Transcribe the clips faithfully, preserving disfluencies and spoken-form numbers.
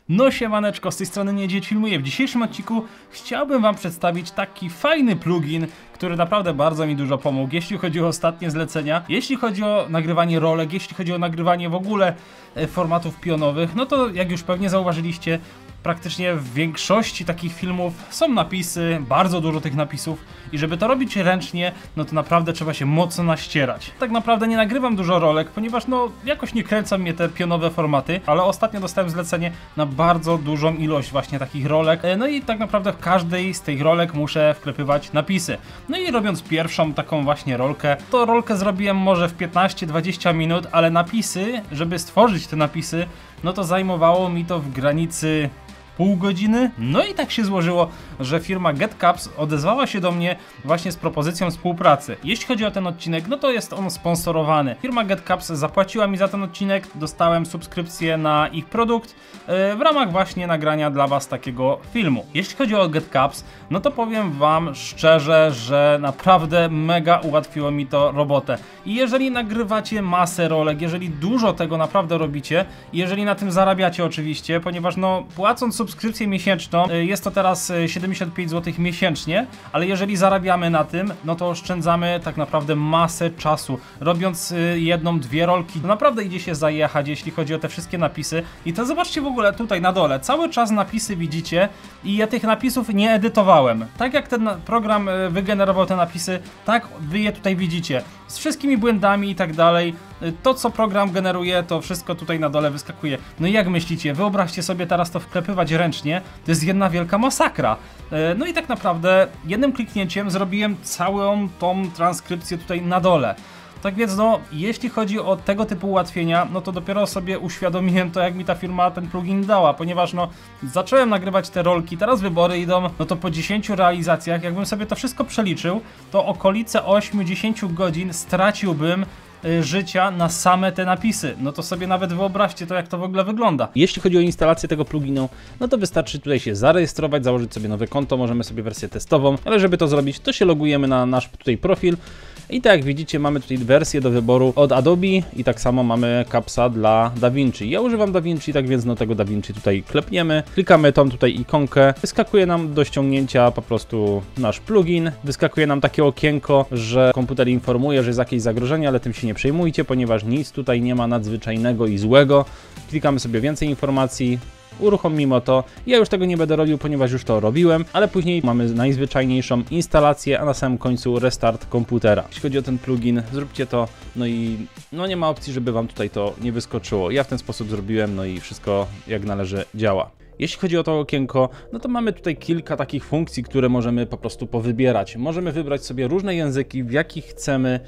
No siemaneczko, z tej strony Niedźwiedź Filmuje. W dzisiejszym odcinku chciałbym wam przedstawić taki fajny plugin, który naprawdę bardzo mi dużo pomógł, jeśli chodzi o ostatnie zlecenia, jeśli chodzi o nagrywanie rolek, jeśli chodzi o nagrywanie w ogóle formatów pionowych. No to jak już pewnie zauważyliście, praktycznie w większości takich filmów są napisy, bardzo dużo tych napisów i żeby to robić ręcznie, no to naprawdę trzeba się mocno naścierać. Tak naprawdę nie nagrywam dużo rolek, ponieważ no jakoś nie kręcą mnie te pionowe formaty, ale ostatnio dostałem zlecenie na bardzo dużą ilość właśnie takich rolek, no i tak naprawdę w każdej z tych rolek muszę wklepywać napisy. No i robiąc pierwszą taką właśnie rolkę, to rolkę zrobiłem może w piętnaście dwadzieścia minut, ale napisy, żeby stworzyć te napisy, no to zajmowało mi to w granicy pół godziny. No i tak się złożyło, że firma GetCapps odezwała się do mnie właśnie z propozycją współpracy. Jeśli chodzi o ten odcinek, no to jest on sponsorowany. Firma GetCapps zapłaciła mi za ten odcinek, dostałem subskrypcję na ich produkt yy, w ramach właśnie nagrania dla was takiego filmu. Jeśli chodzi o GetCapps, no to powiem wam szczerze, że naprawdę mega ułatwiło mi to robotę. I jeżeli nagrywacie masę rolek, jeżeli dużo tego naprawdę robicie, jeżeli na tym zarabiacie oczywiście, ponieważ no płacąc subskrypcję miesięczną, jest to teraz siedemdziesiąt pięć złotych miesięcznie, ale jeżeli zarabiamy na tym, no to oszczędzamy tak naprawdę masę czasu. Robiąc jedną, dwie rolki, to naprawdę idzie się zajechać, jeśli chodzi o te wszystkie napisy. I to zobaczcie w ogóle tutaj na dole, cały czas napisy widzicie i ja tych napisów nie edytowałem. Tak jak ten program wygenerował te napisy, tak wy je tutaj widzicie. Z wszystkimi błędami i tak dalej. To co program generuje, to wszystko tutaj na dole wyskakuje. No i jak myślicie, wyobraźcie sobie teraz to wklepywać ręcznie, to jest jedna wielka masakra. No i tak naprawdę jednym kliknięciem zrobiłem całą tą transkrypcję tutaj na dole. Tak więc no, jeśli chodzi o tego typu ułatwienia, no to dopiero sobie uświadomiłem to, jak mi ta firma ten plugin dała, ponieważ no, zacząłem nagrywać te rolki, teraz wybory idą, no to po dziesięciu realizacjach, jakbym sobie to wszystko przeliczył, to okolice ośmiu do dziesięciu godzin straciłbym życia na same te napisy. No to sobie nawet wyobraźcie to, jak to w ogóle wygląda. Jeśli chodzi o instalację tego pluginu, no to wystarczy tutaj się zarejestrować, założyć sobie nowe konto, możemy sobie wersję testową, ale żeby to zrobić, to się logujemy na nasz tutaj profil i tak jak widzicie, mamy tutaj wersję do wyboru od Adobe i tak samo mamy Cappsa dla DaVinci. Ja używam DaVinci, tak więc no tego DaVinci tutaj klepniemy, klikamy tą tutaj ikonkę, wyskakuje nam do ściągnięcia po prostu nasz plugin, wyskakuje nam takie okienko, że komputer informuje, że jest jakieś zagrożenie, ale tym się nie przejmujcie, ponieważ nic tutaj nie ma nadzwyczajnego i złego. Klikamy sobie więcej informacji, uruchomimy to. Ja już tego nie będę robił, ponieważ już to robiłem, ale później mamy najzwyczajniejszą instalację, a na samym końcu restart komputera. Jeśli chodzi o ten plugin, zróbcie to, no i no nie ma opcji, żeby wam tutaj to nie wyskoczyło. Ja w ten sposób zrobiłem, no i wszystko jak należy działa. Jeśli chodzi o to okienko, no to mamy tutaj kilka takich funkcji, które możemy po prostu powybierać. Możemy wybrać sobie różne języki, w jakich chcemy,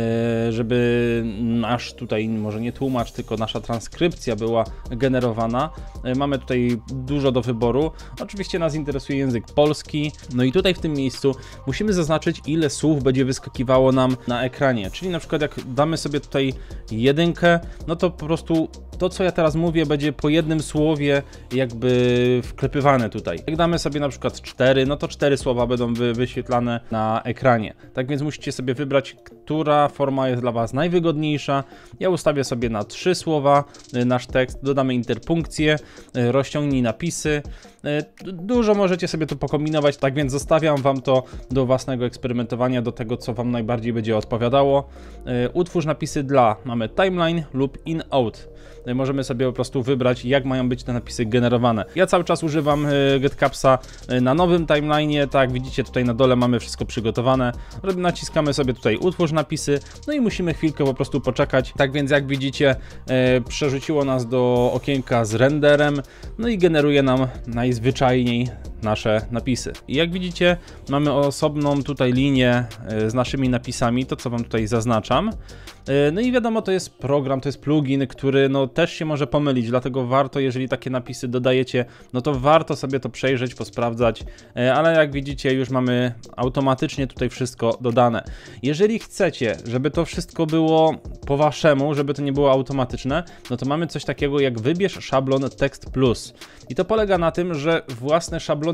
żeby nasz tutaj, może nie tłumacz, tylko nasza transkrypcja była generowana. Mamy tutaj dużo do wyboru. Oczywiście nas interesuje język polski. No i tutaj w tym miejscu musimy zaznaczyć, ile słów będzie wyskakiwało nam na ekranie. Czyli na przykład jak damy sobie tutaj jedynkę, no to po prostu to, co ja teraz mówię, będzie po jednym słowie jakby wklepywane tutaj. Jak damy sobie na przykład cztery, no to cztery słowa będą wy wyświetlane na ekranie. Tak więc musicie sobie wybrać, która forma jest dla was najwygodniejsza. Ja ustawię sobie na trzy słowa nasz tekst, dodamy interpunkcję, rozciągnij napisy. Dużo możecie sobie to pokombinować, tak więc zostawiam wam to do własnego eksperymentowania, do tego, co wam najbardziej będzie odpowiadało. Utwórz napisy dla, mamy timeline lub in-out. Możemy sobie po prostu wybrać, jak mają być te napisy generowane. Ja cały czas używam GetCappsa na nowym timeline'ie, tak widzicie tutaj na dole mamy wszystko przygotowane. Naciskamy sobie tutaj utwórz napisy, no i musimy chwilkę po prostu poczekać. Tak więc jak widzicie, przerzuciło nas do okienka z renderem, no i generuje nam najzwyczajniej nasze napisy. I jak widzicie, mamy osobną tutaj linię z naszymi napisami, to co wam tutaj zaznaczam. No i wiadomo, to jest program, to jest plugin, który no też się może pomylić, dlatego warto, jeżeli takie napisy dodajecie, no to warto sobie to przejrzeć, posprawdzać, ale jak widzicie, już mamy automatycznie tutaj wszystko dodane. Jeżeli chcecie, żeby to wszystko było po waszemu, żeby to nie było automatyczne, no to mamy coś takiego jak wybierz szablon Text Plus. I to polega na tym, że własne szablony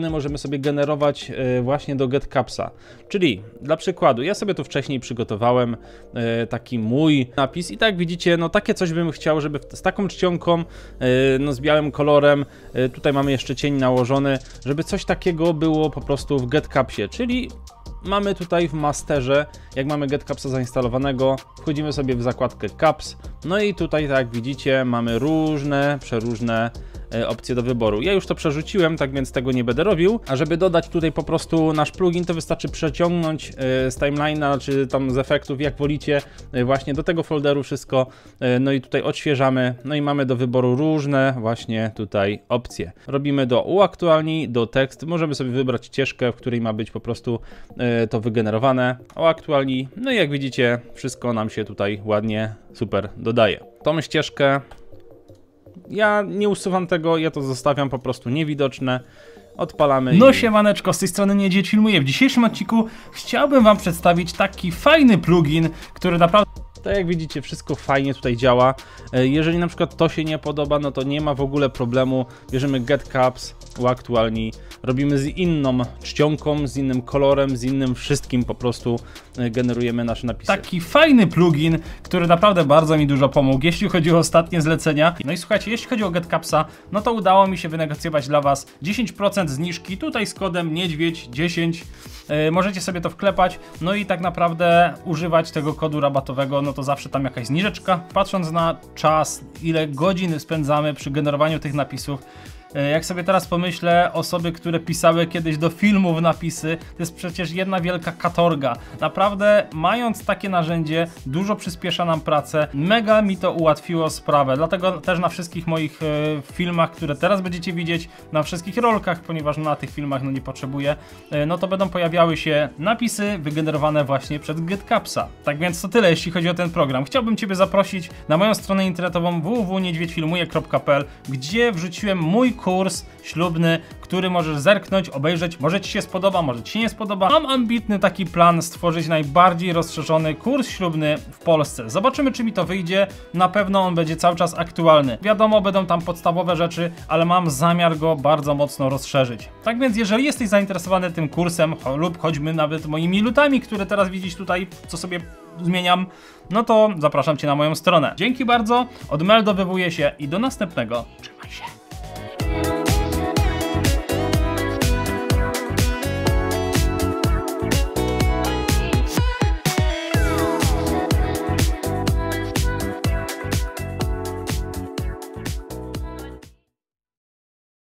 strony możemy sobie generować właśnie do GetCapsa. Czyli dla przykładu, ja sobie tu wcześniej przygotowałem taki mój napis i tak widzicie, no takie coś bym chciał, żeby z taką czcionką, no z białym kolorem, tutaj mamy jeszcze cień nałożony, żeby coś takiego było po prostu w GetCapsie, czyli mamy tutaj w masterze, jak mamy GetCapsa zainstalowanego, wchodzimy sobie w zakładkę Caps, no i tutaj, tak jak widzicie, mamy różne, przeróżne opcje do wyboru. Ja już to przerzuciłem, tak więc tego nie będę robił, a żeby dodać tutaj po prostu nasz plugin, to wystarczy przeciągnąć z timeline'a, czy tam z efektów, jak wolicie, właśnie do tego folderu wszystko, no i tutaj odświeżamy, no i mamy do wyboru różne właśnie tutaj opcje. Robimy do uaktualnij, do tekst, możemy sobie wybrać ścieżkę, w której ma być po prostu to wygenerowane, uaktualnij, no i jak widzicie, wszystko nam się tutaj ładnie, super dodaje. Tą ścieżkę ja nie usuwam tego, ja to zostawiam po prostu niewidoczne. Odpalamy. No i... siemaneczko, z tej strony Niedźwiedź Filmuje. W dzisiejszym odcinku chciałbym wam przedstawić taki fajny plugin, który naprawdę... Tak jak widzicie, wszystko fajnie tutaj działa. Jeżeli na przykład to się nie podoba, no to nie ma w ogóle problemu. Bierzemy GetCaps, uaktualnij, robimy z inną czcionką, z innym kolorem, z innym wszystkim, po prostu generujemy nasze napisy. Taki fajny plugin, który naprawdę bardzo mi dużo pomógł, jeśli chodzi o ostatnie zlecenia. No i słuchajcie, jeśli chodzi o GetCapsa, no to udało mi się wynegocjować dla was dziesięć procent zniżki, tutaj z kodem niedźwiedź dziesięć. Yy, możecie sobie to wklepać, no i tak naprawdę używać tego kodu rabatowego, no to zawsze tam jakaś zniżeczka. Patrząc na czas, ile godzin spędzamy przy generowaniu tych napisów, jak sobie teraz pomyślę, osoby, które pisały kiedyś do filmów napisy, to jest przecież jedna wielka katorga. Naprawdę, mając takie narzędzie, dużo przyspiesza nam pracę. Mega mi to ułatwiło sprawę, dlatego też na wszystkich moich e, filmach, które teraz będziecie widzieć, na wszystkich rolkach, ponieważ na tych filmach no nie potrzebuję, e, no to będą pojawiały się napisy wygenerowane właśnie przez GetCapsa. Tak więc to tyle, jeśli chodzi o ten program. Chciałbym Ciebie zaprosić na moją stronę internetową w w w kropka niedźwiedź filmuje kropka p l, gdzie wrzuciłem mój kurs ślubny, który możesz zerknąć, obejrzeć, może Ci się spodoba, może Ci się nie spodoba. Mam ambitny taki plan stworzyć najbardziej rozszerzony kurs ślubny w Polsce. Zobaczymy, czy mi to wyjdzie. Na pewno on będzie cały czas aktualny. Wiadomo, będą tam podstawowe rzeczy, ale mam zamiar go bardzo mocno rozszerzyć. Tak więc, jeżeli jesteś zainteresowany tym kursem, cho lub choćby nawet moimi lutami, które teraz widzisz tutaj, co sobie zmieniam, no to zapraszam Cię na moją stronę. Dzięki bardzo, odmeldowywuję się i do następnego. Trzymaj się.